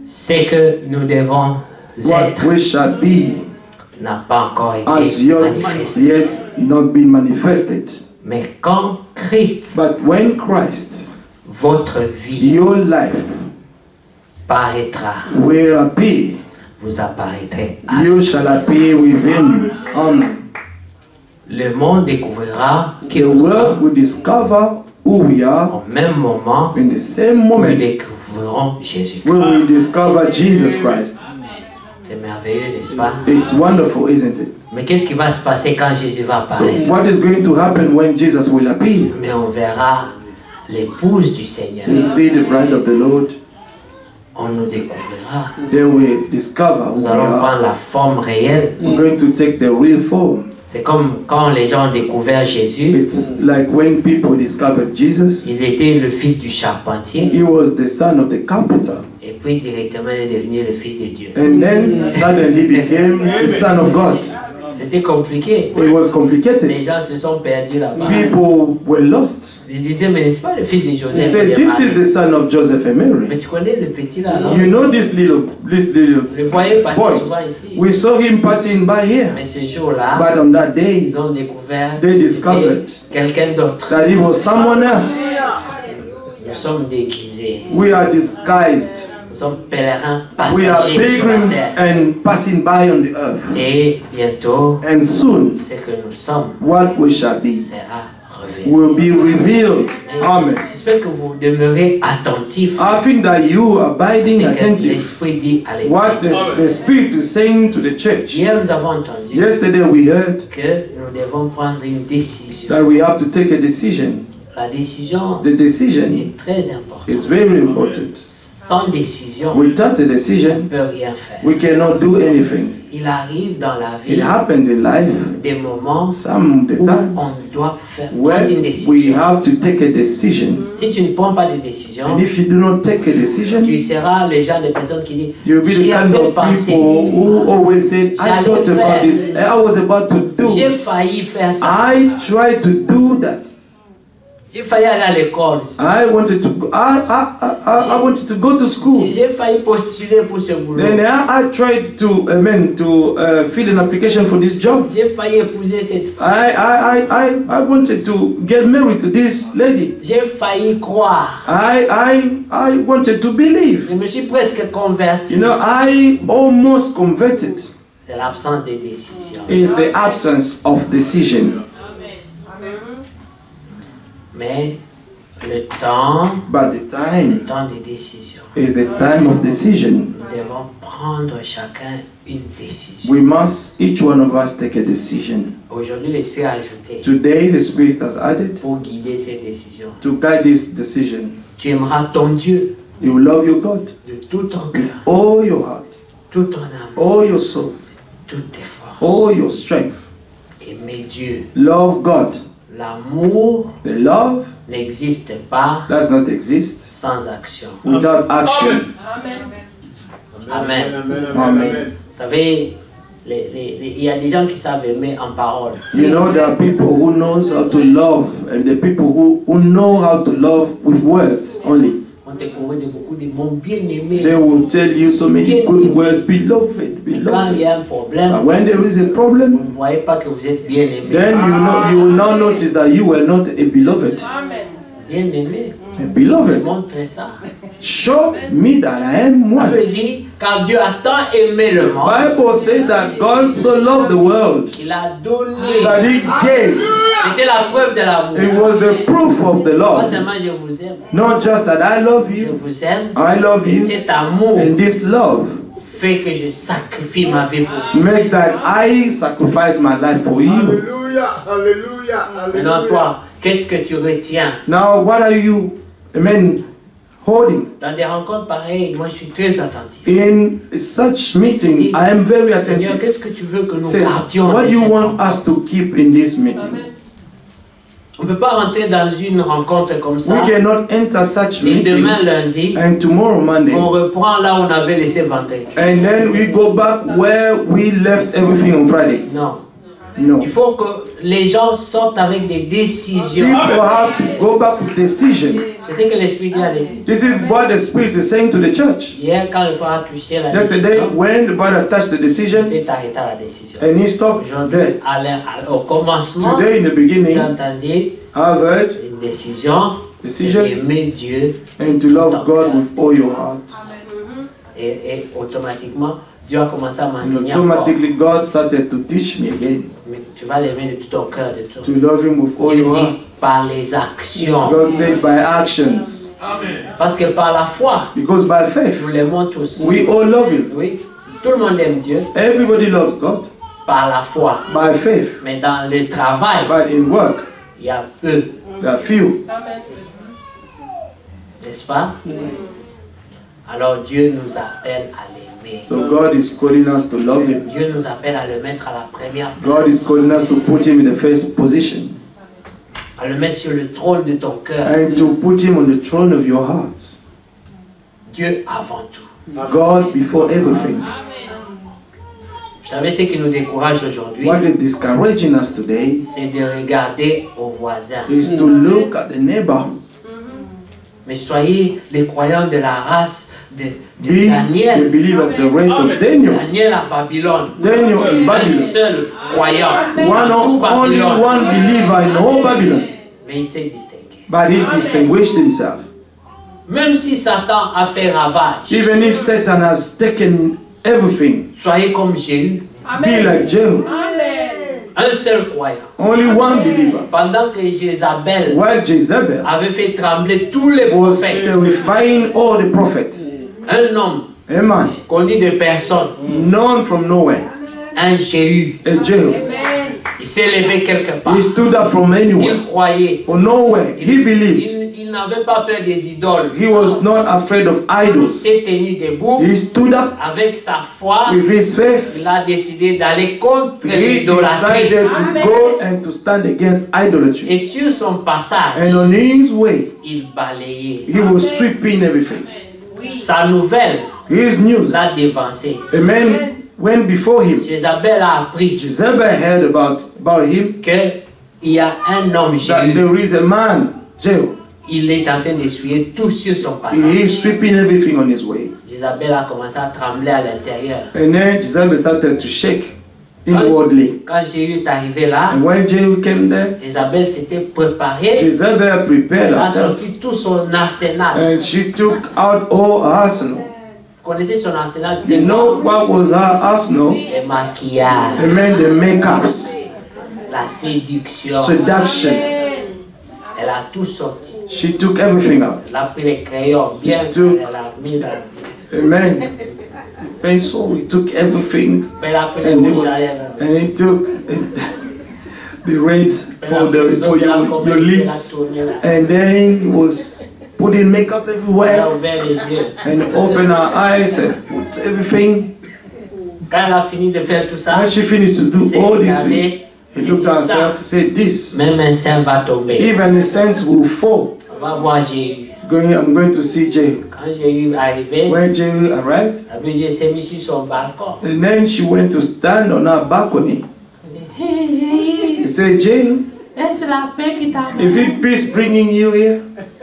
C'est que nous devons être we shall be n'a pas encore has été manifesté. yet not been manifested. Mais quand Christ, But when Christ, votre vie, your life, paraîtra, will appear, vous apparaîtrez. you shall appear with him. Amen. Le monde découvrira que The nous world sommes will discover who we are au même moment in the same où nous moment découvrirons Jésus. when we discover Jesus Christ. C'est merveilleux, n'est-ce pas? It's wonderful, isn't it? Mais qu'est-ce qui va se passer quand Jésus va So apparaître? what is going to happen when Jesus will appear? Mais on verra l'épouse du Seigneur. You see the bride of the Lord, On nous découvrira. they will discover who Nous we allons are. prendre la forme réelle. We're going to take the real form. C'est comme quand les gens ont découvert Jésus. It's like when people discovered Jesus, Il était le fils du charpentier. he was the son of the carpenter. Et puis directement il est devenu le fils de Dieu. And then suddenly became the son of God. C'était compliqué. It was Les complicated. gens se sont perdus là-bas. People were lost. Ils disaient, mais n'est-ce pas le fils de They Joseph et said, de this is Marie? the son of Joseph and Mais Mary. tu connais le petit là, non? You know this little Le voyez passer boy. souvent ici. We saw him passing by here. Mais ce jour-là, But on that day, ils ont découvert they que discovered c'était quelqu'un d'autre. that he was someone else. Nous sommes déguisés. We are disguised. Nous sommes pèlerins We are passagers sur la pilgrims terre. and passing by on the earth. Et bientôt, And soon, ce que nous sommes what we shall be sera révélé. will be revealed. Amen. J'espère que vous demeurez attentifs. I think that you are abiding Ce que attentive. l'Esprit dit à What l'Église. the Spirit is saying to the church. Hier, nous avons entendu Yesterday we heard que nous devons prendre une décision. that we have to take a decision. La décision The decision est très importante. is very important. Sans décision, Without a on ne decision, peut rien faire. we cannot do anything. Il arrive dans la It vie happens in life, des moments some of the où times, on doit faire where prendre une we décision. have to take a decision. Si tu ne prends pas de décision, And if you do not take a decision, tu seras le genre de personne qui dit you'll be the j'y kind avais of pensé, people who always say, I thought about this, I was about to do. j'ai failli faire ça, I tried to do that. j'ai failli aller à l'école, I wanted to go, I wanted to go to school. j'ai failli postuler pour ce boulot, Then I tried to fill an application for this job. j'ai failli épouser cette femme, I wanted to get married to this lady. j'ai failli croire, I wanted to believe. je me suis presque converti. You know, I almost converted. C'est l'absence de décision. It's the absence of decision. Mais le temps But the time des décisions. is the time of decision. Nous devons prendre chacun une décision. We must, each one of us, take a decision. Aujourd'hui, l'Esprit a ajouté Today, the Spirit has added pour guider ces décisions. to guide this decision. Tu aimeras ton Dieu You will love your God de tout ton with cœur, all your heart, toute ton âme, all your soul, toutes tes forces. all your strength. Aimer Dieu. Love God. L'amour The love n'existe pas does not exist sans action. without action. Amen. Amen. Vous savez, il y a des gens qui savent aimer en parole. You know, there are people who knows how to love, and the people who know how to love with words only. On te couvre de beaucoup de mots bien aimés. They will tell you so many good words, beloved, Mais quand il y a un beloved. problème, But when there is a vous problem, ne voyez pas que vous êtes bien aimé. then you will now notice that you were not a beloved. Bien aimé. A beloved. Montre ça. Show me that I am On one. me dit, car Dieu a tant aimé le monde, Bible says that God so loved the world qu'il a donné. that He gave. C'était la preuve de l'amour. It was the proof of the Pas love. seulement je vous aime. Not just that I love Je you, vous aime. I love Et you, cet amour and this love fait que je sacrifie ma vie pour vous. makes that I sacrifice my life for you. Hallelujah, hallelujah, Maintenant, hallelujah. toi, qu'est-ce que tu retiens? Now, what are you, holding? Dans des rencontres pareilles, moi je suis très attentif. In such meeting, I am very Seigneur, attentive. qu'est-ce que tu veux que nous Say, gardions what de do you cette want rencontre? us to keep in this meeting? On ne peut pas rentrer dans une rencontre comme ça We cannot enter such et meeting demain lundi, and tomorrow Monday, on reprend là où on avait laissé vendredi. and then we go back where we left everything on Friday. Non. No. Il faut que les gens sortent avec des décisions. People have to go back with decision. C'est ce que l'Esprit dit à l'église. This is what the Spirit is saying to the church. Hier, quand le frère a touché la Yesterday, décision, when the brother touched the il decision s'est arrêté à la décision. and he stopped Aujourd'hui, there. au commencement, Today, in the j'ai beginning, entendu I've heard une décision decision d'aimer Dieu and to love God with all your heart. et automatiquement, Dieu a commencé à And m'enseigner encore. automatically, God started to teach me again Mais tu vas l'aimer de tout ton cœur, de tout. to love Him with all Dieu your heart. dit par les actions. God said by actions, Parce que par la foi, because by faith, nous l'aimons tous. we all love Him. Oui, tout le monde aime Dieu Everybody loves God par la foi. by faith, Mais dans le travail, but in work, il y a peu, there are few. n'est-ce pas? Alors Dieu nous appelle à l'aimer. So God is calling us to love Him. Dieu nous appelle à le mettre à la première God is place, calling us to put Him in the first position à le mettre sur le trône de ton cœur. and to put Him on the throne of your heart. Dieu avant tout. God before everything. Vous savez ce qui nous décourage aujourd'hui, What is discouraging us today c'est de regarder aux voisins. is to look at the neighbor. Mais soyez les croyants de la race de Be the Daniel. believer of the race of Daniel. Daniel à Babylone. Daniel in Un Babylon. seul croyant. Only Tout Babylone. one believer in all Babylon. Mais il s'est distingué. But he distinguished himself. Même si Satan a fait ravage, Even if Satan has taken everything, soyez comme Jéhu. be like Jehu. Un seul croyant. Only one believer. Pendant que Jézabel While Jezebel avait fait trembler tous les was prophètes, terrifying all the prophets. un homme A man, connu de personne, known from nowhere, un Jéhu, a Jehu. il s'est levé quelque part. He stood up from anywhere, Il croyait. from nowhere. He believed. Il n'avait pas peur des idoles. He was not afraid of Il idols. s'est tenu debout He stood up avec sa foi. with his faith. Il a décidé d'aller contre He l'idolâtrie. decided to go and to stand against idolatry. Et sur son passage, And on his way, il balayait. he was sweeping everything. Sa nouvelle His news, l'a dévancé. a man went before him. Jézabel a appris Jezebel heard about him, qu'il y a un homme that Jéhu. there is a man, Jehu. Il est en train d'essuyer tout sur son He passage. is sweeping everything on his way. Jézabel a commencé à trembler à l'intérieur. And then Jezebel started to shake inwardly. Quand Jéhu est arrivé là, And when Jehu came there, Jézabel s'était préparée. Jezebel prepared Elle a herself. sorti tout son arsenal. And she took out all her arsenal. Vous connaissez son arsenal? You know what was her arsenal? Le maquillage, And then the makeups, la séduction. seduction. Elle a tout sorti. She took everything out. Elle a pris les crayons bien. Tout. Elle a mis là. Amen. And so he took everything Elle a pris le and he, rouge à lèvres. and he took the red for your lips. And then he was putting makeup Elle a everywhere ouvert les yeux. and opened her eyes and put everything. Quand elle a fini de faire tout ça, When she finished to do all these things, he looked at herself, said, "This, même un saint va tomber. even the saint will fall." On va voir Jéhu. I'm going to see Jehu. Quand Jéhu est arrivé, When Jehu arrived, la Bible dit qu'elle s'est mise sur son balcon. and then she went to stand on her balcony. Hey, He said, "Jehu, est-ce la paix qui t'a is it peace bringing you here?"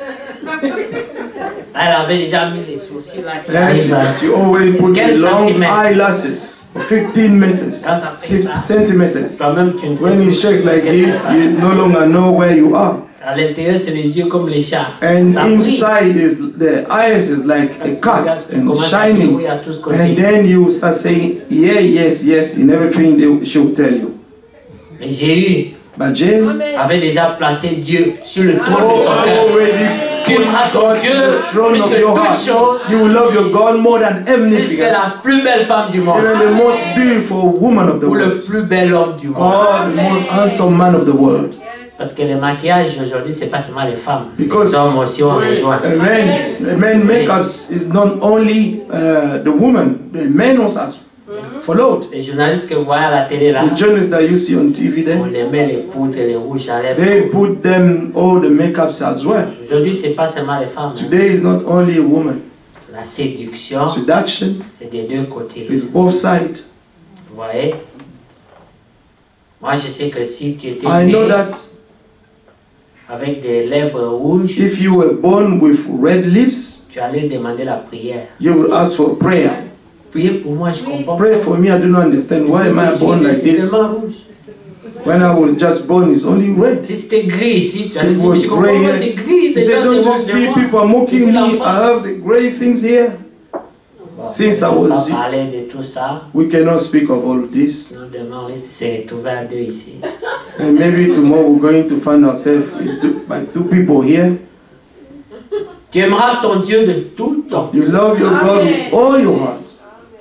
Elle avait déjà mis les sourcils là qui And arrivent là. she already put Quel the long centimètre? eyelashes, 15 meters, Quand ça fait 6 ça, centimeters. toi-même tu ne sais When he plus shakes like qu'est-ce this, que ça you no longer know where you are. fait. À l'intérieur, c'est les yeux comme les chats. And Ça brille. inside is the eyes is like a cat Tu and commences à dire shining. oui à tout ce qu'on And dit. then you start saying, yeah, yes, yes, in everything she will tell you. Mais Jéhu But Jehu avait déjà placé Dieu sur le trône de son cœur. already Tu put aimeras ton God Dieu in the throne plus of que your toute heart. chose, You will love your God more than plus anything que la else. plus belle femme du monde, Even the most beautiful woman of the ou le world. plus bel homme du monde. Or the most handsome man of the world. Parce que le maquillage aujourd'hui, c'est pas seulement les femmes. Because- Les hommes aussi ont rejoint. Amen. Makeups is not only the woman, the men also has followed. Les journalistes que vous voyez à la télé là, The journalists that you see on TV on there, les met les poudres et les rouges à lèvres. they put them all the makeups as well. Aujourd'hui, c'est pas seulement les femmes. Hein. Today is not only a woman. La séduction, Seduction c'est des deux côtés. is both sides. Vous voyez? Moi, je sais que si tu étais I né know that avec des lèvres rouges, if you were born with red lips, tu allais demander la prière. you would ask for prayer. Priez pour moi, je comprends. Pray for me, I do not understand. Why am I born like this? When I was just born, it's only red. Si c'était gris ici, tu as It dit, was je comprends gray. pas, c'est gris. He said, don't you see people are mocking me? I have the gray things here. Since I was, on va parler de tout ça. we cannot speak of all of this. Sinon, demain, on risque de se retrouver à deux ici. And maybe tomorrow we're going to find ourselves by two people here. Tu aimeras ton Dieu de tout ton You love your God with all your heart,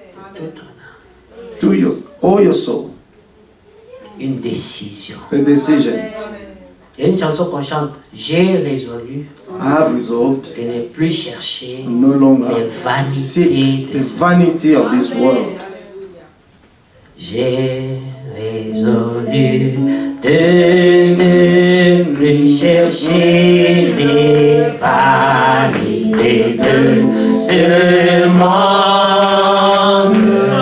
all your soul. Une décision. A decision. Il y a une chanson qu'on chante. J'ai résolu I have resolved de ne plus chercher no les longer vanités seek de the ce vanity of this world. J'ai résolu de ne plus chercher des vanités de ce monde.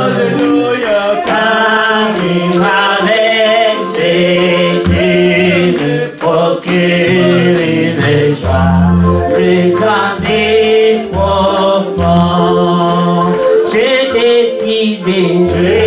Car avec Jésus me procure une joie plus grande et profonde. J'ai décidé.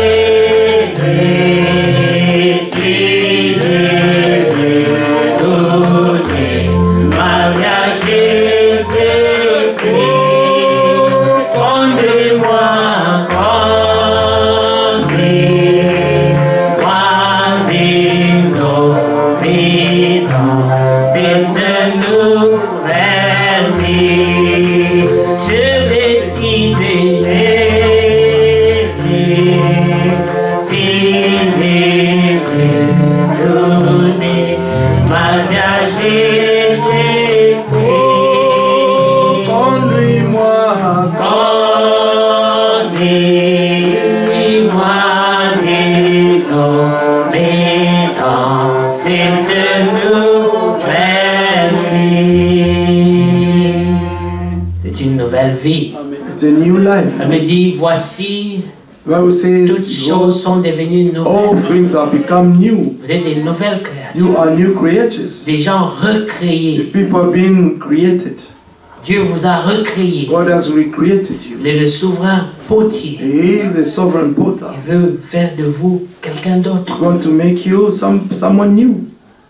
It's a new life. Elle me dit, voici, Bible says, toutes choses sont devenues all nouvelles. things have become new. Vous êtes des nouvelles créatures. You are new creatures. Des gens recréés. The people are being created. Dieu vous a recréé. God has recreated you. Il est le souverain potier. He is the sovereign potter. Il veut faire de vous quelqu'un d'autre. He's going to make you someone new.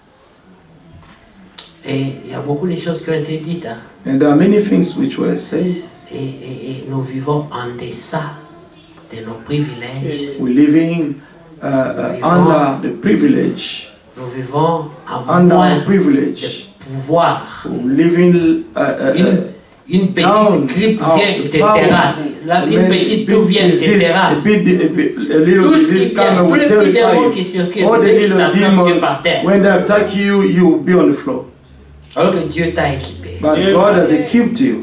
Et il y a beaucoup de choses qui ont été dites. Hein. And there are many things which were said. Et nous vivons en deçà de nos privilèges. We're living under the privilege. Nous vivons en Under moins privilege. de pouvoir. We're living Une petite grippe vient de terrasse. Une petite toux vient de terrasse. Tout ce qui vient, tous les petits démons qui circulent, all the qui little t'attaquent, tu es demons, par terre. when they attack you, you will be on the floor. Alors que Dieu t'a équipé. But God has equipped you.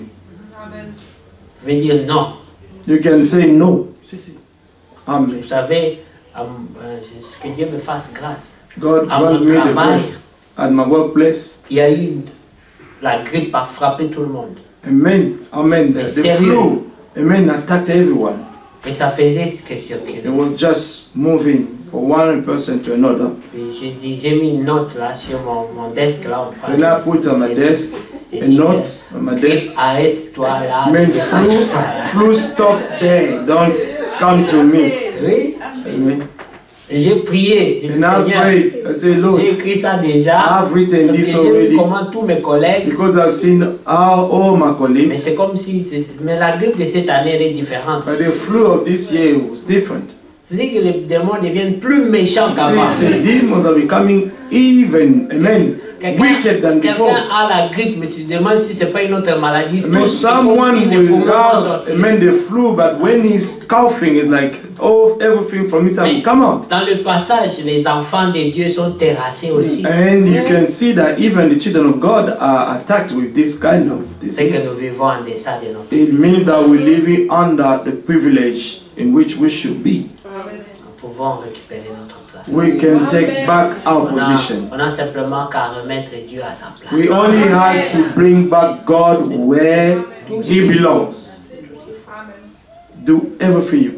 Je veux dire non. You can say no. Amen. Vous savez, que Dieu me fasse grâce. God À grant mon me the travail, grace. At my workplace. il y a eu la grippe a frappé tout le monde. Amen. Amen. The flu. Amen. Attacked everyone. Et ça faisait que circuler. It was just moving from one person to another. J'ai mis une note là sur mon desk là. And I put on my desk a note on my desk. Arrête-toi là. Amen. Flu stop there. Don't come to me. Oui. Amen. J'ai prié. J'ai dit, And I prayed. I said, Lord, j'ai écrit ça déjà. I've written Parce this que j'ai vu already. comment tous mes collègues. Because I've seen all my Mais colleagues. c'est comme si. Mais la grippe de cette année elle est différente. But the flu of this year was different. C'est-à-dire que les démons deviennent plus méchants qu'avant. The demons are becoming even, amen, wicked than before. Quelqu'un a la grippe, mais tu te demandes si c'est pas une autre maladie. I mean, someone will have, amen, the flu, but when he's coughing, it's like, oh, everything from inside will come out. Dans le passage, les enfants de Dieu sont terrassés aussi. And you can see that even the children of God are attacked with this kind of C'est que disease. nous vivons en deçà de notre. It means that we're living under the privilege in which we should be. Nous pouvons récupérer notre place. We can take back our position. On a simplement qu'à remettre Dieu à sa place. We only had to bring back God where He belongs. Do everything you can.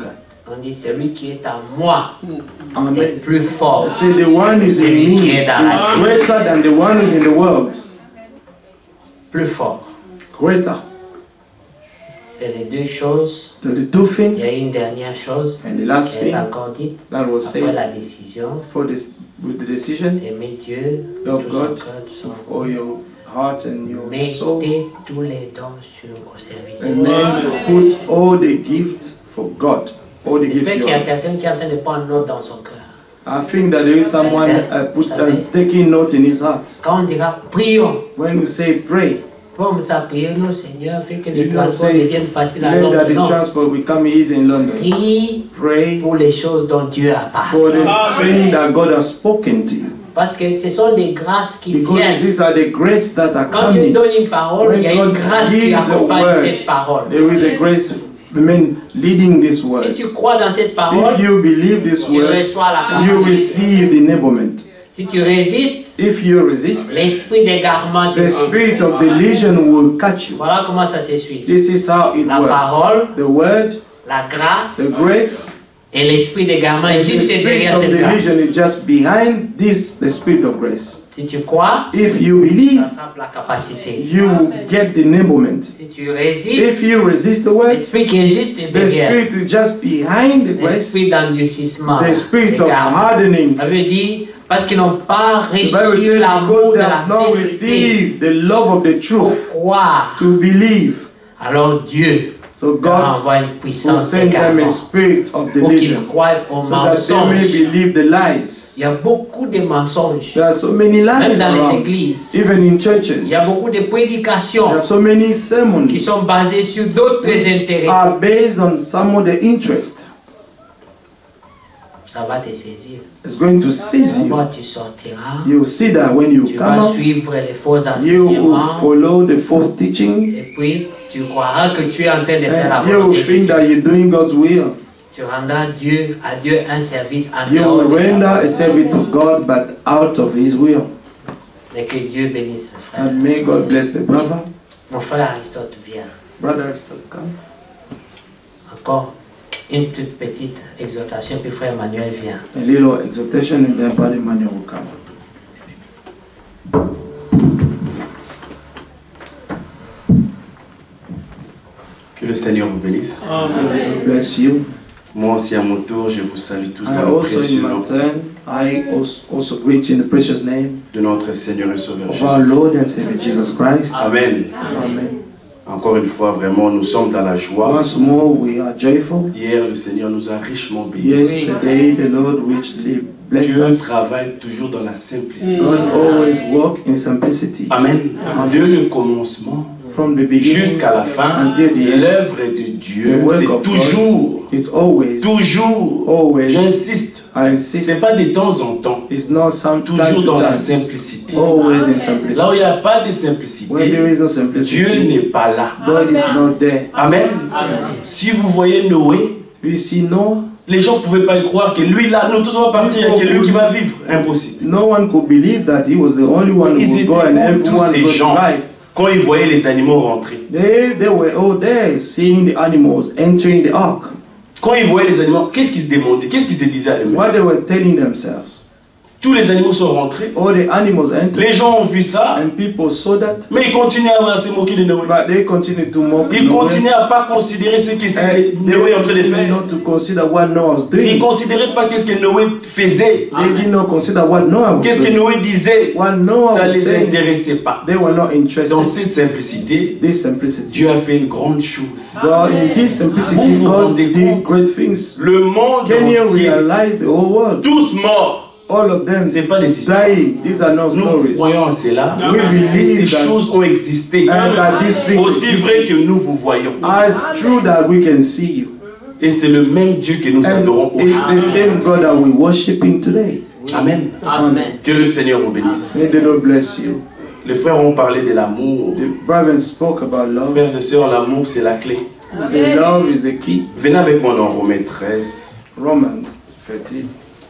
On dit celui qui est en moi est plus fort. Say the one is in me is greater than the one who's in the world. Plus fort. Greater. C'est les deux choses. The two things. Il y a une dernière chose and the last qui est thing encore dite that was après said la décision. With the decision. Aimer Dieu de love tout God son cœur, de son with all your heart and your soul. Mettez tous les dons au service de And Dieu. then put all the gifts for God. All the gifts. J'espère qu'il y a quelqu'un qui est en train de prendre note dans son cœur. I think that there is someone taking note in his heart. Quand on dira prions, when we say pray, comme ça, prions, Seigneur, fait que les transports deviennent faciles à Londres. That the transport will come easy in London. Pray pour les choses dont Dieu a parlé. For the thing that God has spoken to you. Parce que ce sont des grâces qui Because viennent. These are the grace that are Quand coming. tu donnes une parole, il y a une grâce qui accompagne cette parole. There is a grace leading this word. Si tu crois dans cette parole, if you believe this tu word, reçois la parole. you receive the enablement. Si tu résistes, if you resist, l'esprit d'égarement te the spirit of delusion will catch you. Voilà comment ça se suit. This is how it la works. Parole, the word, la grâce, the grace, et l'esprit d'égarement est juste derrière cette grâce. The spirit of delusion is just behind this, the spirit of grace. Si tu crois, if you believe, la capacité. You get the enablement. Si tu résistes, if you resist the word, l'esprit qui est juste derrière. The spirit is just behind the grace. L'esprit d'endurcissement. The spirit of hardening. Ça veut dire parce qu'ils n'ont pas reçu l'amour de la vérité. The love of the truth. Pour croire. To believe. Alors Dieu. So God will send them a spirit of delusion so that they may believe the lies. Il y a beaucoup de mensonges. There are so many lies même dans around, les églises. Even in churches. Il y a beaucoup de prédications. There are so many sermons qui sont basées sur d'autres intérêts. Are based on some of the interest. Ça va te saisir. It's going to seize you. Tu sortiras. You will see that when you tu come vas out, suivre les faux you will follow the false teachings. Et puis tu croiras que tu es en train de faire la volonté de Dieu. You will think that you're doing God's will. Tu rendras à Dieu un service en you will render a service to God, but out of His will. Et que Dieu bénisse le frère. And may God bless the brother. Mon frère Aristote vient. Brother Aristote, come. Encore une toute petite exhortation, puis frère Emmanuel vient. A little exhortation, and then brother Emmanuel will come. Que le Seigneur vous bénisse. Amen. Bless you. Moi aussi à mon tour, je vous salue tous dans le précieux nom. I also greet you in the precious name de notre Seigneur et Sauveur Jésus. Our Lord and Savior Jesus Christ. Amen. Amen. Encore une fois, vraiment, nous sommes dans la joie. Once more, we are joyful. Hier, le Seigneur nous a richement bénis. Yesterday, the Lord richly blessed Dieu us. travaille toujours dans la simplicité. God always walk in simplicity. Amen. De le commencement jusqu'à la fin, l'œuvre de Dieu, c'est toujours, j'insiste, c'est pas de temps en temps, toujours dans la simplicité. Là où il n'y a pas de simplicité, Dieu n'est pas là. Amen. Si vous voyez Noé, les gens ne pouvaient pas y croire que lui là, nous tous on va partir, il y a que lui qui va vivre. Impossible. No one could believe that he was the only one who would go and everyone would survive. Quand ils voyaient les animaux rentrer. They were all there seeing the animals entering the ark. Quand ils voyaient les animaux, qu'est-ce qu'ils se demandaient? Qu'est-ce qu'ils se disaient à eux-mêmes? What they were telling themselves. Tous les animaux sont rentrés. All the animals entered. Les gens ont vu ça. And people saw that. Mais ils continuaient à se moquer de Noé. But they continued to mock ils continuaient à pas considérer ce que Noé est en train de faire. Not to consider what Noah was doing. Ils considéraient pas qu'est-ce que Noé faisait. They did not consider what Noah was qu'est-ce que Noé disait. What Noah ça was les saying. intéressait pas. They were not interested. Dans cette simplicité, Dieu a fait une grande chose. God, in this simplicity, God did great things. Le monde Can you entier, realize the whole world? Tous morts. All of them, c'est pas des histoires. Dying. These are not stories. Nous croyons en cela. We believe ces choses ont existé. Aussi vrai que nous vous voyons. As true that we can see you. Et c'est le même Dieu que nous adorons aujourd'hui. It's the same God that we're worshiping today. Amen. Amen. Que le Seigneur vous bénisse. May the Lord bless you. Les frères ont parlé de l'amour. The brothers spoke about love. Frères et sœurs, l'amour c'est la clé. The love is the key. Venez avec moi dans Romains 13. Romans 13.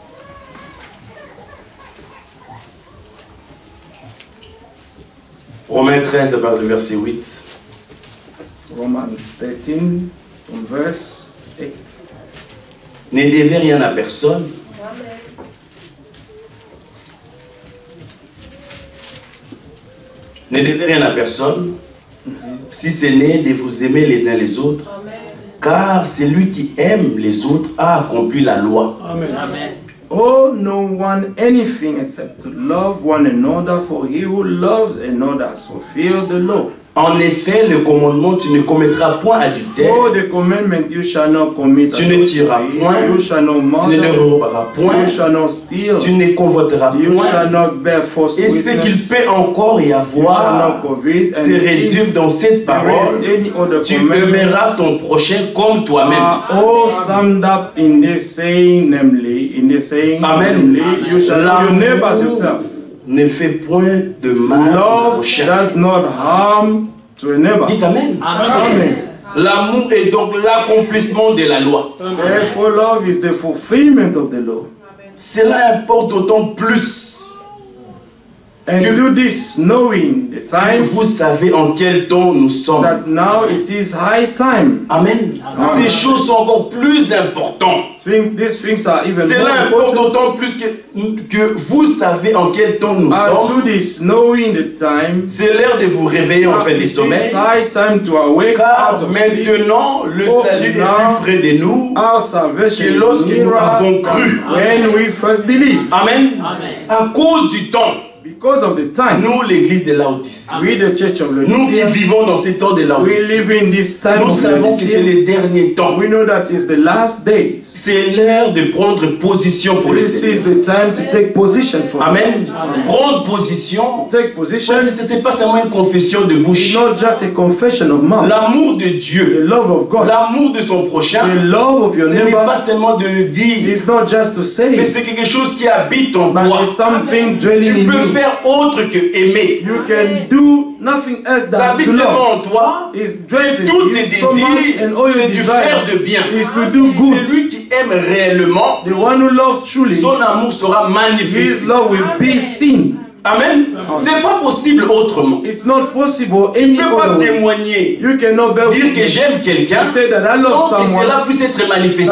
Romains 13, le verset 8. Romans 13, from verse 8. Ne devez rien à personne. Ne devez rien à personne, si ce n'est de vous aimer les uns les autres. Amen. Car celui qui aime les autres a accompli la loi. Amen. Amen. Oh, no one anything except to love one another, for he who loves another has fulfilled the law. En effet, le commandement, tu ne commettras point adultère. Oh, the commandment, you shall not commit tu ne tueras point. You shall not murder. Tu ne roberas point. You shall not steal. Tu ne convoiteras you point. Shall not bear false et ce qu'il peut encore y avoir se résume dans cette parole. Tu aimeras ton prochain comme toi-même. All summed up in this saying, namely, Amen. Namely, you shall love your neighbor as yourself. Ne fait point de mal au prochain. Does not harm to a neighbor. Dites Amen. Amen. L'amour est donc l'accomplissement de la loi. Therefore, love is the fulfillment of the law. Cela importe d'autant plus and do this knowing the time. Vous savez en quel temps nous sommes. That now it is high time. Amen. Ces choses sont encore plus importantes. These things are even Cela importe d'autant plus que vous savez en quel temps nous sommes. Do this knowing the time. C'est l'heure de vous réveiller en fin de sommeil. It's high time to awake. Car maintenant le salut est plus près de nous que lorsque nous avons cru. When we first believe. Amen. À cause du temps. Because of the time. Nous, l'église de Laodicée. We, the church of Laodicea. Nous qui vivons dans ces temps de Laodicée. We live in this time nous savons que c'est les derniers temps. We know that is the last days. C'est l'heure de prendre position pour le Seigneur. This is the time to take position for Amen. Prendre position. Take position. Ce n'est pas seulement une confession de bouche. It's not just a confession of mouth. L'amour de Dieu. The love of God. L'amour de son prochain. The love of your neighbor. Ce n'est pas seulement de le dire. It's not just to say. Mais c'est quelque chose qui habite en toi. It's something dwelling in you. Tu peux faire autre que aimer. You can do nothing else than to love. En toi. Tous tes désirs, c'est du faire de bien. Is to do good. Celui qui aime réellement, the one who loves truly, son amour sera manifesté. His love will be seen. Amen. C'est pas possible autrement. It's not possible tu ne peux pas témoigner, you cannot dire que j'aime quelqu'un sans que cela puisse être manifesté.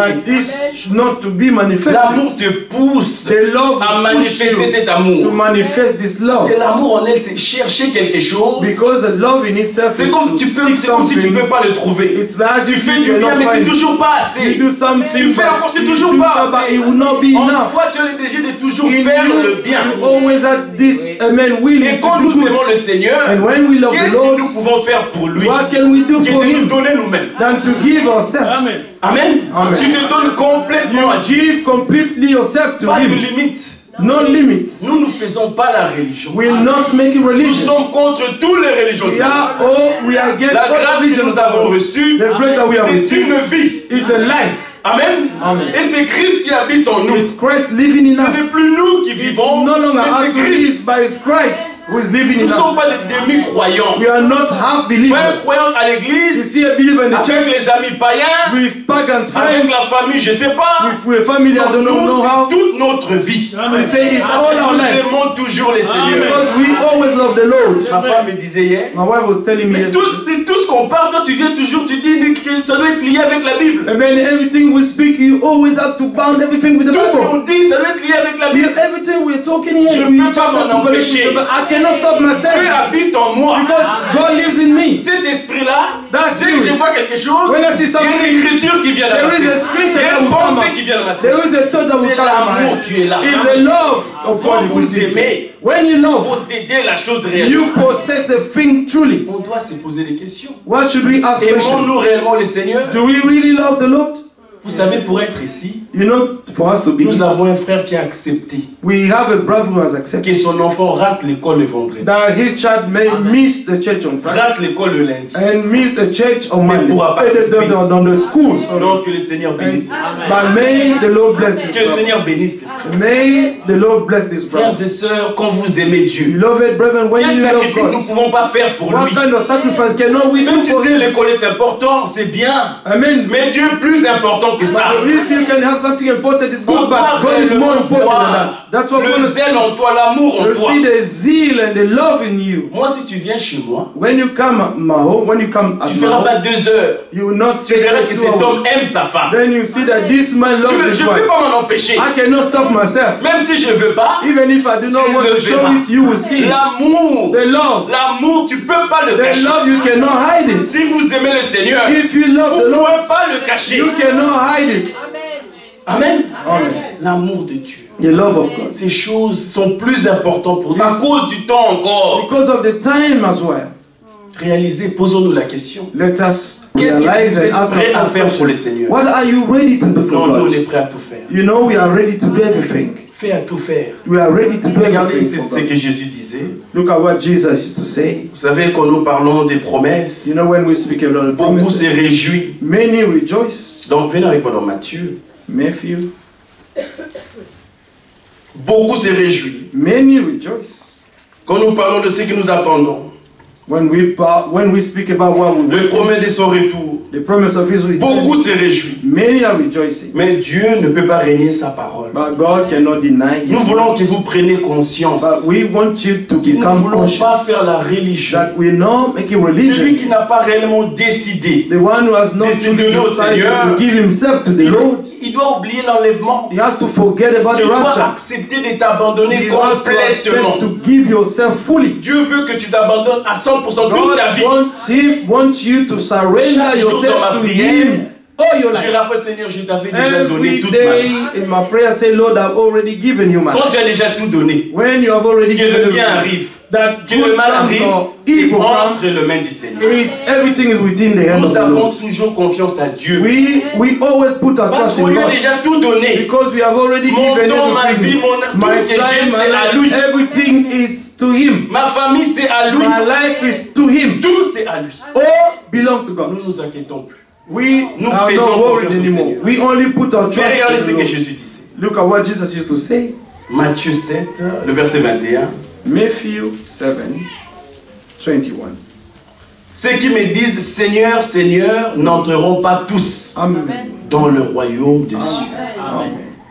L'amour te pousse à manifester cet amour. Et l'amour en elle, c'est chercher quelque chose. C'est comme si tu ne peux pas le trouver. Tu fais du bien, mais c'est toujours pas assez. Tu fais encore, c'est toujours pas assez. En toi, tu as le désir de toujours faire le bien. Et quand nous aimons le Seigneur, qu'est-ce que nous pouvons faire pour lui? Que de nous donner nous-mêmes. Amen. Amen. Amen. Tu te donnes complètement à Dieu. Pas de limite. No limits. Nous ne faisons pas la religion. We will not make a religion. Nous sommes contre toutes les religions. We are against la grâce que nous avons reçue, c'est une vie. It's a life. Amen. Amen. Et c'est Christ qui habite en nous. It's Christ living in us. Ce n'est plus nous qui vivons, no longer mais c'est Christ. But it's Christ who is living in us. Nous ne sommes pas des demi-croyants. We are not half believers. Un croyant à l'église, you see a believer in the avec church, les amis païens, with pagans friends, avec la famille, je ne sais pas. With family, I don't know how. Toute notre vie. We say it's all our life. Nous aimons toujours les seigneurs. Because we always love the Lord. Ma femme me disait hier. My wife was telling me yesterday. Tout ce qu'on parle, quand tu viens toujours, tu dis que ça doit être lié avec la Bible. And then everything we speak, you always have to bound everything with the Bible. Tout ce qu'on dit, ça doit être lié avec la Bible. Everything we're talking here, je ne peux pas m'en empêcher. I cannot stop myself. Dieu habite en moi. Because God lives in me. Cet esprit-là, dès que je vois quelque chose, il y a une écriture qui vient de ma tête. Il y a une pensée qui vient de ma tête. C'est l'amour qui est là. It's the love of God. Quand vous aimez, when you love, possédez la chose réelle. You possess the thing truly. On doit se poser des questions. What should we ask questions? Aimons-nous réellement le Seigneur? Do we really love the Lord? Vous savez, pour être ici, you know, for us to be, nous avons un frère qui a accepté. We have a brother who has accepted que son enfant rate l'école le vendredi. That his child may miss the church on Friday. Rate l'école le lundi. And miss the church on Monday. Dans the school. Donc que le Seigneur bénisse. But may the Lord bless this. Que le Seigneur bénisse. May the Lord bless this brother. Frères et sœurs, quand vous aimez Dieu, beloved brethren, when you love God, nous ne pouvons pas faire pour what lui. Kind of sacrifice cannot we do for him? L'école est important, c'est bien. Amen. Mais Dieu est plus important important que ça. If you can have something important, it's good, but God is more important than that. That's what le zèle en toi, l'amour en toi. See the zeal and the love in you. Moi, si tu viens chez moi, when you come at my home, when you come at tu feras pas 2 heures. You will not tu verras que cet homme aime sa femme. Then you see that this man loves his wife. Je ne peux pas m'en empêcher. I cannot stop myself. Même si je veux pas, even if I do not want to show it, you will see. L'amour, the love, l'amour, tu peux pas le cacher. The love, you cannot hide it. Si vous aimez le Seigneur, if you love vous ne pouvez pas le cacher. You cannot hide it. Amen. Amen. L'amour de Dieu. The love of God. Ces choses sont plus importantes pour nous à cause du temps encore. Because of the time as well. Réalisez, posons-nous la question. Let us realize and ask prêt à faire pour le Seigneur? What are you ready to do for God? Nous, on est prêt à tout faire. You know, we are ready to do everything. Fait à tout faire. We are ready to do Regardez everything. ce que Jésus disait. Look at what Jesus used to say. Vous savez, quand nous parlons des promesses, you know, when we speak about the beaucoup se réjouissent. Many rejoice. Donc venez avec moi dans Matthieu. Matthew. Beaucoup se réjouissent. Many rejoice. Quand nous parlons de ce que nous attendons. When we speak about what we le promet de son retour. The promise of his return. Beaucoup se réjouissent. Many are rejoicing. Mais Dieu ne peut pas régner sa parole. But God cannot deny his Nous voulons que vous preniez conscience. But we want you to become nous ne voulons pas faire la religion. That we not make a religion. Celui qui n'a pas réellement décidé. The one who has not decided to give himself to the Lord. Il doit oublier l'enlèvement. He has to forget about the rapture. Tu dois accepter de t'abandonner complètement. To give yourself fully. Dieu veut que tu t'abandonnes à 100% toute ta vie. God wants you to surrender yourself to Him. Oh, your life. Je rappelle, Seigneur, je t'avais déjà donné toute ma vie. In my prayer, say, Lord, I've already given you my life. Quand tu as déjà tout donné, when you have already given le bien arrive, that le mal arrive, entre les mains du Seigneur. Everything is within the hand of the Lord. Nous avons toujours confiance à Dieu. We always put our trust in God. Parce qu'on lui a déjà tout donné. Because we have already given everything. Ma vie, tout ce que j'ai, c'est à lui. Everything is to Him. Ma famille, c'est à lui. My life is to Him. Tout, c'est à lui. All belong to God. Nous nous inquiétons plus. Nous are not worried anymore. We only put our trust regardez ce in the que Lord. Jésus disait. Look at what Jesus used to say. Matthieu 7, le verset 21. Matthew 7, 21. Ceux qui me disent Seigneur, Seigneur, n'entreront pas tous dans le royaume des cieux. Amen.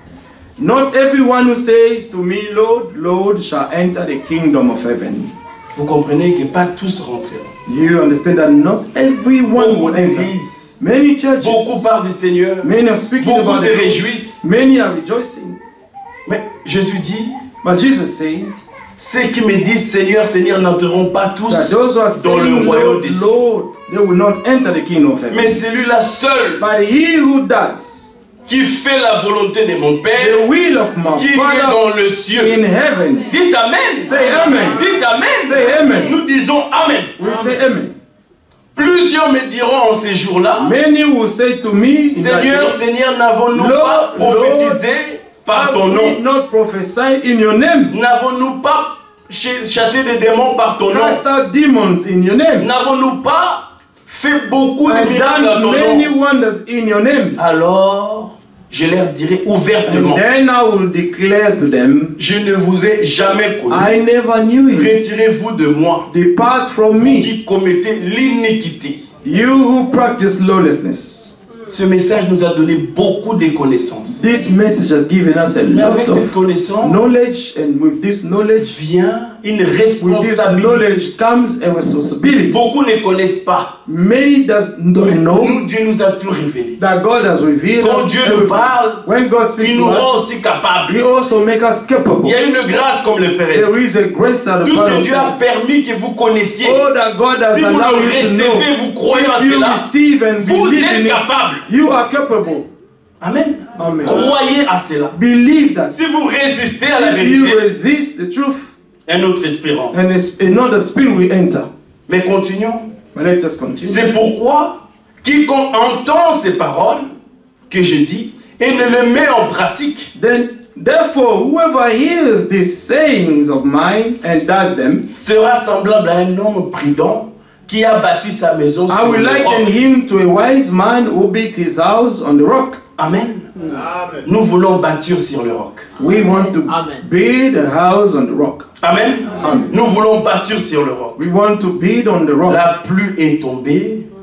Not everyone who says to me, Lord, Lord, shall enter the kingdom of heaven. Vous comprenez que pas tous rentreront. You understand that not everyone will enter. Many churches, beaucoup parlent du Seigneur, many are speaking beaucoup about se réjouissent. Many are rejoicing. Mais Jésus dit, but Jesus said, ceux qui me disent Seigneur, Seigneur n'entreront pas tous dans le royaume des cieux. They will not enter the kingdom of heaven. Mais celui-là seul, but he who does, qui fait la volonté de mon Père, the will of my qui est dans le ciel. In heaven. Dites Amen. Say Amen. Dites Amen. Say Amen. Nous disons Amen. We say Amen. Plusieurs me diront en ces jours-là, many will say to me, Seigneur, Seigneur, n'avons-nous pas prophétisé par ton nom? Not prophesied in your name. N'avons-nous pas chassé des démons par ton nom? Cast out demons in your name. N'avons-nous pas fait beaucoup de miracles à ton many nom? wonders in your name. Alors, je leur dirai ouvertement, and then I will declare to them, je ne vous ai jamais connu. I never knew you. Retirez-vous de moi, depart from vous me, qui commettez l'iniquité. You who practice lawlessness. Ce message nous a donné beaucoup de connaissances. This message has given us a lot of knowledge, and with this knowledge vient une responsabilité. With this knowledge comes a responsibility. Beaucoup ne connaissent pas. Many don't know. Dieu nous a tout révélé. That God has revealed. Quand Dieu nous parle, when God speaks il nous to rend us, aussi capables. He also makes us capable. Il y a une grâce comme le frère. There is a grace that the tout ce Father que Dieu a permis que vous connaissiez. All that God has si vous allowed le you to know. recevez, vous croyez à If you cela, receive and vous believe êtes in capable. it, you are capable. Amen. Amen. Croyez à cela. Believe that. Si vous résistez à la If vérité, you resist the truth, un autre esprit rentre. and another spirit will enter. Mais continuons. But let us continue. C'est pourquoi quiconque entend ces paroles que je dis et ne les met en pratique, Therefore, whoever hears these sayings of mine and does them, sera semblable à un homme prudent qui a bâti sa maison sur I will le liken roc. him to a wise man who built his house on the rock. Amen. Amen. Nous voulons bâtir sur le roc. We want to build a house on the rock. Amen. Amen. Nous voulons bâtir sur le roc. We want to build on the rock. La pluie est tombée,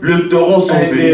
le torrent sont venus,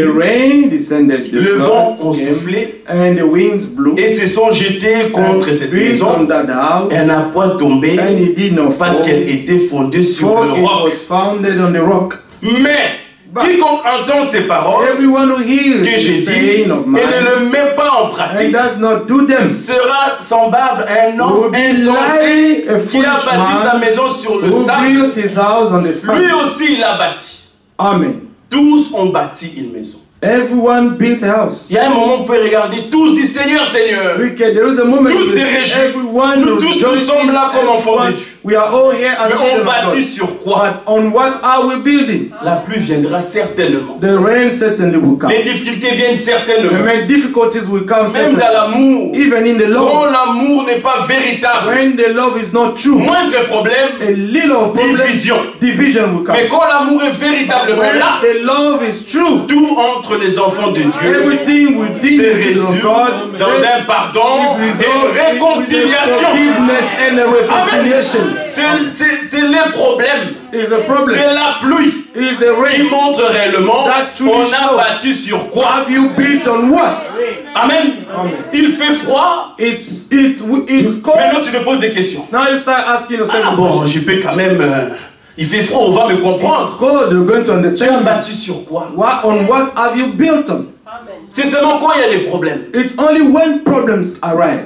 le vent ont soufflé, et se sont jetés contre cette maison. Elle n'a point tombé parce qu'elle était fondée sur le roc. Mais quiconque entend ces paroles que j'ai dit et ne le met pas en pratique sera semblable à un homme insensé qui a bâti sa maison sur le sable. Lui aussi il a bâti. Amen. Tous ont bâti une maison. Everyone built a house. Il y a un moment où vous pouvez regarder, tous disent Seigneur, Seigneur. There is a moment tous se réjouissent. Nous tous nous sommes là comme enfants de Dieu. We are all here as mais on bâtit sur quoi? On what are we building? La pluie viendra certainement. The rain certainly will come. Les difficultés viennent certainement. The difficulties will come même dans l'amour. Even in the love. Quand l'amour n'est pas véritable. When the love is not true. Moindre problème. A little problem. Division will come. Mais quand l'amour est véritablement là. The love is true. Tout entre les enfants de Dieu. Everything within the children of God. Dans un pardon et une réconciliation. Forgiveness and a reconciliation. C'est le problème. C'est la pluie qui montre réellement on a bâti sur quoi. Have you built on what? Amen. Il fait froid. It's cold. Maintenant tu te poses des questions. Now you start asking yourself. Bon, je peux quand même. Il fait froid, on va me comprendre. It's cold. You're going to understand. Tu as bâti sur quoi? On what have you built on? C'est seulement quand il y a des problèmes. It's only when problems arrive.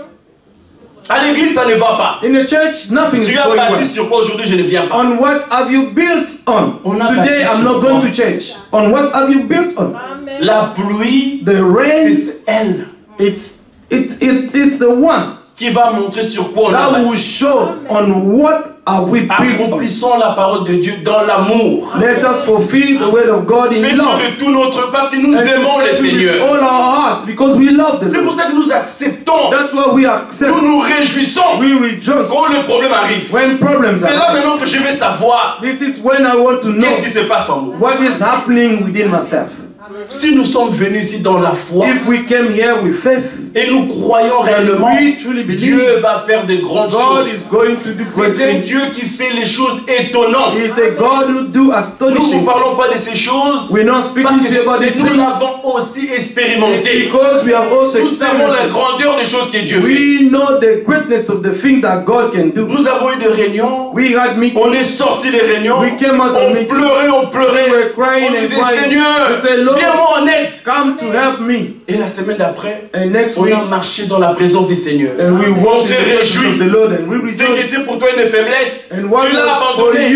À l'église, ça ne va pas. In the church, nothing is going well. Tu as bâti sur quoi aujourd'hui, je ne viens pas. On what have you built on? Today, I'm not going to church. On what have you built on? La pluie, the rain, c'est elle. It's the one qui va montrer sur quoi on a that bâti. will show on what have we built on. Accomplissons la parole de Dieu dans l'amour. Let us fulfill the word of God in love. De tout notre parce que nous aimons le Seigneur. All our heart because we love the Lord. C'est pour ça que nous acceptons. That's why we accept. Nous nous réjouissons. We rejoice. Quand le problème arrive. When problems c'est là maintenant que je vais savoir. This is when I want to know. Qu'est-ce qui se passe en moi? What is happening within myself? Si nous sommes venus ici dans la foi, if we came here with faith, et nous croyons réellement, Dieu va faire de grandes choses. C'est un Dieu qui fait les choses étonnantes. Nous ne parlons pas de ces choses parce que nous l'avons aussi expérimenté. Nous savons la grandeur des choses que Dieu fait. Nous avons eu des réunions. On est sortis des réunions. On pleurait. On disait Seigneur, viens-moi en aide. Come to help me. Et la semaine d'après, on a marché dans la présence du Seigneur. On s'est réjoui. Ce qui était pour toi une faiblesse, tu l'as abandonné.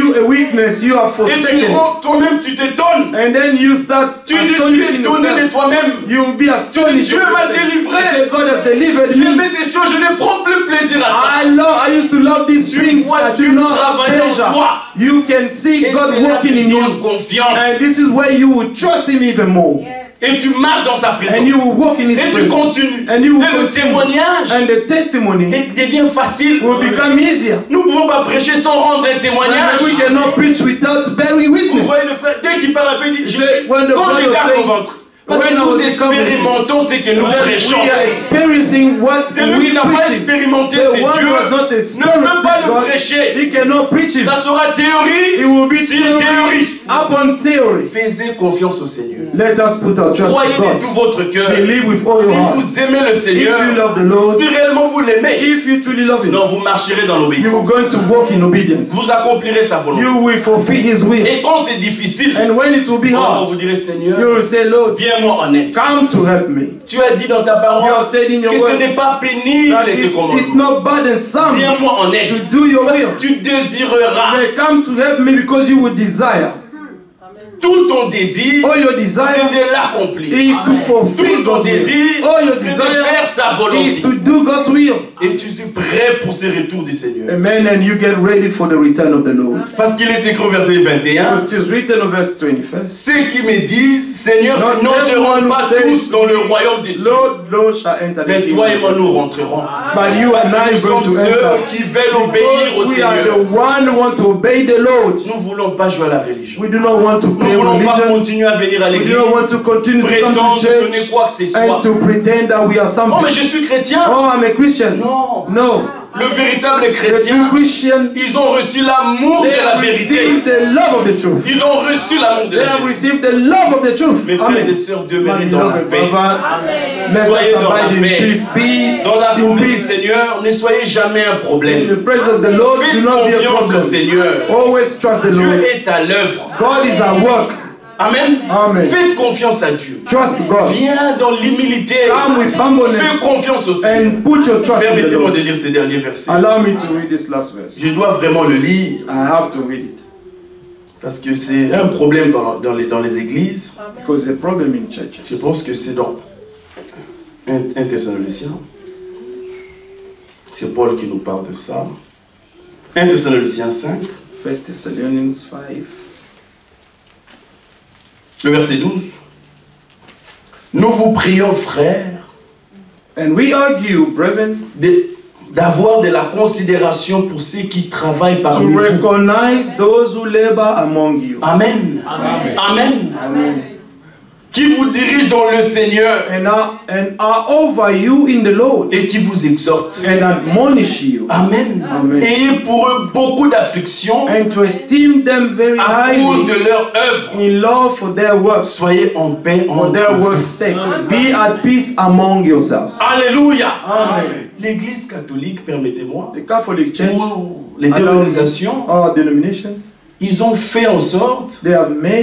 Et tu rentres toi-même, tu t'étonnes. Tu es étonné de toi-même. Dieu m'a délivré. J'aimais ces choses, je ne prends plus plaisir à ça. I used to love these things. I do not have toi. You can see God working in you. Confiance. And this is where you will trust Him even more. Et tu marches dans sa présence. And you will walk in His presence. Et tu continues. And you will et le témoignage and the testimony devient facile. Will become easier. Nous ne pouvons pas prêcher sans rendre un témoignage. We cannot preach without bearing witness. Vous voyez le frère, dès qu'il parle un peu, il dit, quand je garde mon ventre. Parce que nous expérimentons ce que nous prêchons. Celui qui n'a pas expérimenté ces dieux ne peut pas le prêcher. Ça sera théorie sur théorie. Faites confiance au Seigneur. Croyez de tout votre cœur. Si vous aimez le Seigneur, si réellement vous l'aimez, non, vous marcherez dans l'obéissance. Vous accomplirez sa volonté. Et quand c'est difficile, vous direz Seigneur, viens-moi en aide. Come to help me. Tu as dit dans ta parole que ce n'est pas pénible de te commander. Viens-moi en aide. Tu désireras. Come to help me because you will desire. Tout ton désir, c'est de l'accomplir. Tout ton désir, c'est de faire sa volonté. Et tu es prêt pour ce retour du Seigneur. Amen. And you get ready for the return of the Lord. Parce qu'il est écrit au verset 21. It is written in verse 21. Ceux qui me disent, Seigneur, n'entreront pas tous dans le royaume des cieux. Mais toi et moi, nous rentrerons. But you and I nous sommes ceux qui veulent obéir au Seigneur. Nous ne voulons pas jouer à la religion. We do not want to play. Nous ne voulons pas continuer à venir à l'église, prétendre donner quoi que ce soit. Oh, mais je suis chrétien. Oh, I'm a Christian. Non. No. Le véritable chrétien, ils ont reçu l'amour de la vérité. Ils ont reçu l'amour de la vérité. Mes frères et sœurs, demeurez dans la paix. Soyez dans la paix. Dans l'assemblée du Seigneur, ne soyez jamais un problème. Faites confiance au Seigneur. Dieu est à l'œuvre. Amen. Faites confiance à Dieu. Viens dans l'humilité. Fais confiance au Seigneur. Permettez-moi de lire ces derniers versets. Je dois vraiment le lire. Parce que c'est un problème dans les églises. Je pense que c'est dans 1 Thessaloniciens. C'est Paul qui nous parle de ça. 1 Thessaloniciens 5. 1 Thessalonians 5. Le verset 12. Nous vous prions, frères, and we urge, brethren, d'avoir de la considération pour ceux qui travaillent parmi vous. Recognize those who labor among you. Amen. Amen. Amen. Amen. Qui vous dirige dans le Seigneur and are over you in the Lord, et qui vous exhorte and admonish you. Amen. Amen. Ayez pour eux beaucoup d'affection and to esteem them very à cause de leur œuvre. In love for their works. Soyez en paix for their works' sake. Be at peace among yourselves. Alléluia. Amen. L'Église catholique, permettez-moi, the Catholic Church, ou les dénominations, denominations, ils ont fait en sorte que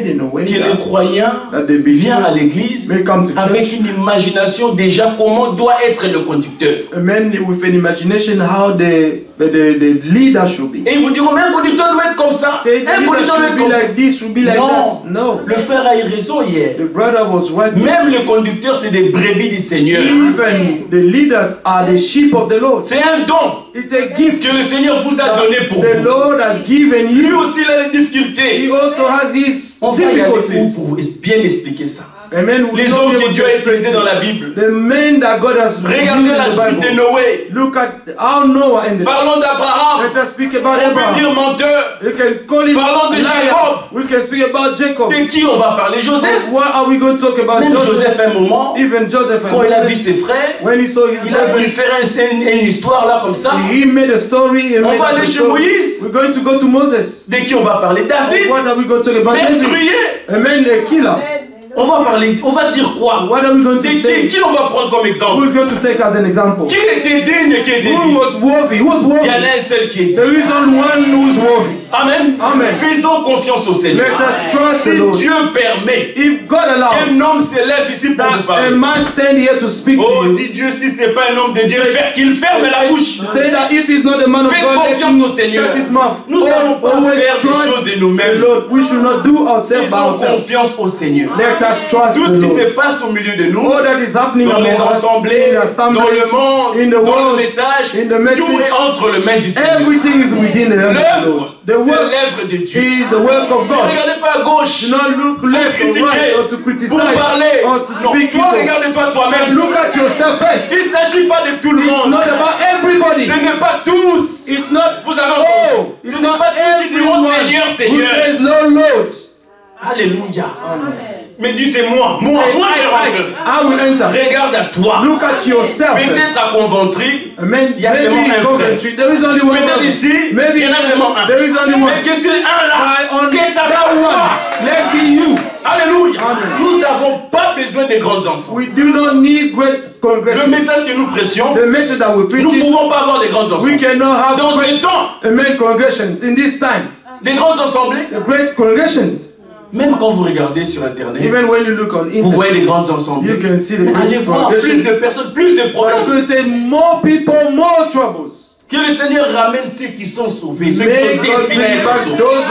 les croyants viennent à l'église avec une imagination déjà comment doit être le conducteur. With an imagination how the leader should be. Et ils vous diront même le conducteur doit être comme ça. Un conducteur doit être comme like this, should be like that. No. Le frère a eu raison hier. The brother was right. Même les conducteurs c'est des brebis du Seigneur. Even the leaders are the sheep of the Lord. C'est un don. It's a gift que le Seigneur vous a donné pour the vous. Lord has given you. Lui aussi il a des difficultés. He also has his difficulties. Pour bien expliquer ça. Amen. Les hommes que Dieu a utilisés dans la Bible. The men that God has regardez la suite de Noé. Look at how Noah ended. Parlons d'Abraham. Let us speak about on Abraham. peut dire menteur. You can call him Parlons de Jacob. We can speak about Jacob. De qui on va parler? Joseph. What are we going to talk about? Même Joseph un moment. Even Joseph. Quand il a vu ses frères. When he saw his il a voulu faire une histoire là comme ça. He made a story. On va aller chez Moïse. We're going to go to Moses. De qui on va parler? David. What are we going to talk about? Meurtrier. Amen. The killer. On va parler, on va dire quoi? What are we going to say? Qui on va prendre comme exemple? Who is going to take as an example? Qui était digne, qui était digne? Who was worthy? Who was worthy? Il y en a un seul qui est digne. There is only one who is worthy. Amen. Amen. Faisons confiance au Seigneur. Let us trust si the Lord. Dieu permet, if God allows, qu'un homme se lève ici pour vous parler. A man stand here to speak to you. Dis Dieu, si c'est pas un homme de Dieu, qu'il ferme la bouche. Say that if he's not a man of Faites God, confiance au Seigneur. Shut his mouth. Nous allons pas faire des choses de nous-mêmes. We should not do ourselves by ourselves. Confiance au Seigneur. Let us trust tout ce qui se passe au milieu de nous, all that is happening dans les assemblées, dans le monde, in the dans world, le message, in the message, tout est entre les mains du Seigneur. Everything is within the hand of the Lord. The work, l'œuvre de Dieu. Is the work of God. Ne regardez pas à gauche. Do not look left or right or to criticize or to speak. Toi, regarde-toi toi-même. Look at yourself first. Il ne s'agit pas de tout le monde. It's not about everybody. Ce n'est pas tous. It's not. Vous avez entendu. Ce n'est pas tous qui diront Seigneur, Seigneur. Who says Lord, Lord. Alléluia. Amen. Mais dis c'est moi je rentre. I will enter. Regarde à toi. Look at yourself. Peut-être à Coventry. Il y a seulement un frère. There is only one. Peut-être ici. Maybe il y en a seulement un. There is only one. Mais qu'est-ce que un là? Qu'est-ce que ça one? Let be you. Alléluia. Nous n'avons pas besoin de grandes ensembles. We do not need great congregations. Le message que nous prêchons, the message that we preach, nous ne pouvons pas avoir des grandes ensembles. We cannot have dans ce temps. Amen. Congregations in this time. Des grandes assemblées. The great congregations. Même quand vous regardez sur internet, even when you look on internet, vous voyez les grandes ensembles. You can see the allez voir plus de personnes, plus de problèmes. You can say more people, more troubles. Que le Seigneur ramène ceux qui sont sauvés, ceux qui sont destinés à être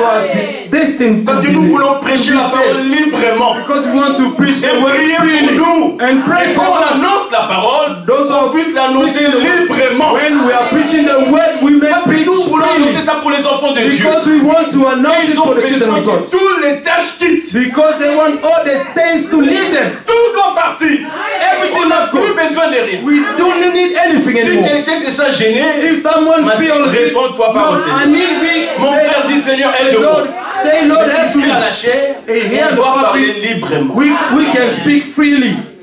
sauvés. Parce que nous voulons prêcher la parole librement. Because we want to preach the word freely. And pray for us. Quand on annonce la parole, on puisse l'annoncer librement. When we are preaching the word, we may preach nous voulons annoncer ça pour les enfants de Dieu. Because we want to announce it for the children of God. Tous les tâches quittent. Because they want all the stains to leave them. Tout doit partir. Everything must go. Plus besoin de rien. We don't need anything anymore. Si quelqu'un se sent gêné, someone feels réponds-toi pas au Seigneur. Uneasy, mon frère dit Seigneur aide-moi. Say Lord help me. À la chair, on doit parler librement. We can speak freely.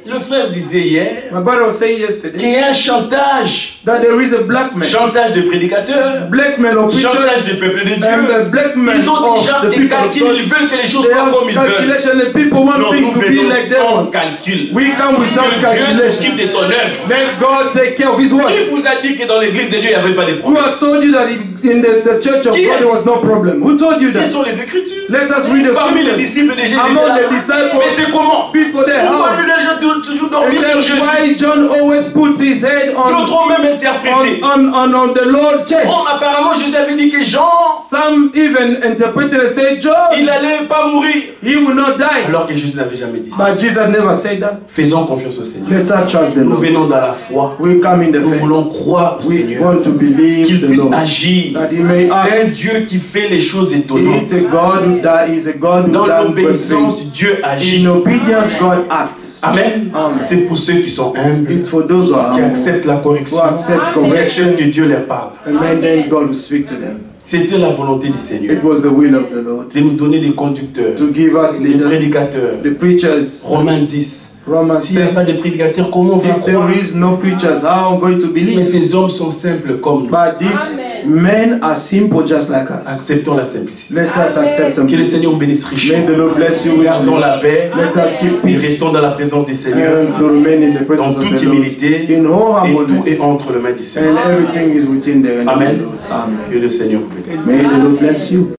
Le frère disait hier my brother was saying yesterday qu'il y a un chantage. that there is a blackmail. Chantage de prédicateurs. Blackmail of preachers. Chantage du peuple de Dieu. And the blackmail Ils ont déjà of the des people of calculs. God. Ils veulent que les choses They soient have comme ils veulent. calculation and people want Non, things nous to be venons like they sans want. calcul. We come without Que Dieu calculation. s'occupe de son œuvre. Let God take care of His work. Qui vous a dit que dans l'église de Dieu, il n'y avait pas de Who problème? has told you that in the church of Qui a God there was no problem? Who told you Quelles that? sont les Écritures? Let us read the Parmi les scriptures. disciples de Jésus, Among the mais disciples, c'est comment? people there, Pourquoi how? lui, les gens doivent toujours He dormir sur said, Jésus? why John always puts his head D'autres ont même interprété. on the Lord's chest. Oh, apparemment, Jésus avait dit que Jean, Some even interpreted and said, John, il n'allait pas mourir. he will not die. Alors que Jésus n'avait jamais dit ça. But Jesus never said that. Faisons confiance au Seigneur. Let us trust the Nous Lord. venons dans la foi. We come in the Nous faith. voulons croire au We Seigneur. want to believe Qu'il the puisse Lord. agir. That He may C'est un act. Dieu qui fait les choses étonnantes. It's a God that is a God who Dans does good l'obéissance, things. Dieu agit. In obedience, God acts. Amen. Amen. C'est pour ceux qui sont humbles, It's for those who are qui humble, acceptent la correction, who accept qui correction, acceptent que Dieu les parle. and then God will speak to them. C'était la volonté du Seigneur It was the will of the Lord de nous donner des conducteurs, to give us des leaders, prédicateurs. the preachers. Romains 10. Romans S'il n'y a 10. pas de prédicateurs, comment on va If there croire? is no preachers, how are we going to Mais believe? ces hommes sont simples comme nous. But these men are simple just like us. Acceptons la simplicité. Let us accept Que le some. Seigneur bénisse richement. May the Lord bless you Gardons richly. la paix Let us keep et peace restons dans la présence du Seigneur. and to remain in the Dans presence of toute the Lord. humilité, In all et tout humbleness. est entre les mains du Seigneur. And everything is within the hand of the Amen. Lord. Amen. Que le Seigneur vous bénisse. May the Lord bless you.